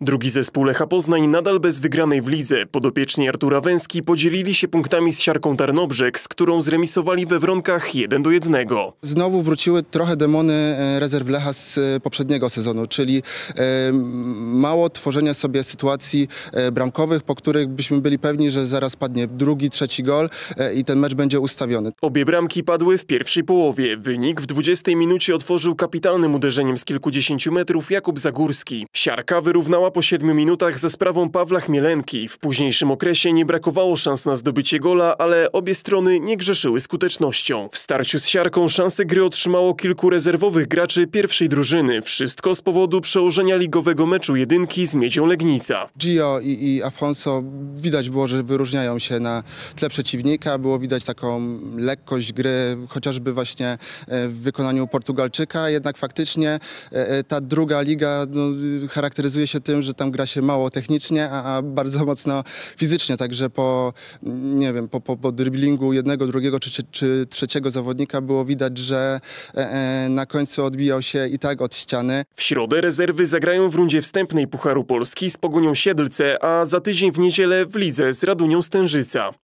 Drugi zespół Lecha Poznań nadal bez wygranej w lidze. Podopieczni Artura Węski podzielili się punktami z Siarką Tarnobrzeg, z którą zremisowali we Wronkach 1-1. Znowu wróciły trochę demony rezerw Lecha z poprzedniego sezonu, czyli mało tworzenia sobie sytuacji bramkowych, po których byśmy byli pewni, że zaraz padnie drugi, trzeci gol i ten mecz będzie ustawiony. Obie bramki padły w pierwszej połowie. Wynik w 20 minucie otworzył kapitalnym uderzeniem z kilkudziesięciu metrów Jakub Zagórski. Siarka wyrównała po 7 minutach za sprawą Pawła Chmielenki. W późniejszym okresie nie brakowało szans na zdobycie gola, ale obie strony nie grzeszyły skutecznością. W starciu z Siarką szansę gry otrzymało kilku rezerwowych graczy pierwszej drużyny. Wszystko z powodu przełożenia ligowego meczu jedynki z Miedzią Legnica. Gio i Afonso widać było, że wyróżniają się na tle przeciwnika. Było widać taką lekkość gry, chociażby właśnie w wykonaniu Portugalczyka. Jednak faktycznie ta druga liga charakteryzuje się tym, że tam gra się mało technicznie, a bardzo mocno fizycznie. Także po driblingu jednego, drugiego czy trzeciego zawodnika było widać, że na końcu odbijał się i tak od ściany. W środę rezerwy zagrają w rundzie wstępnej Pucharu Polski z Pogonią Siedlce, a za tydzień w niedzielę w lidze z Radunią Stężyca.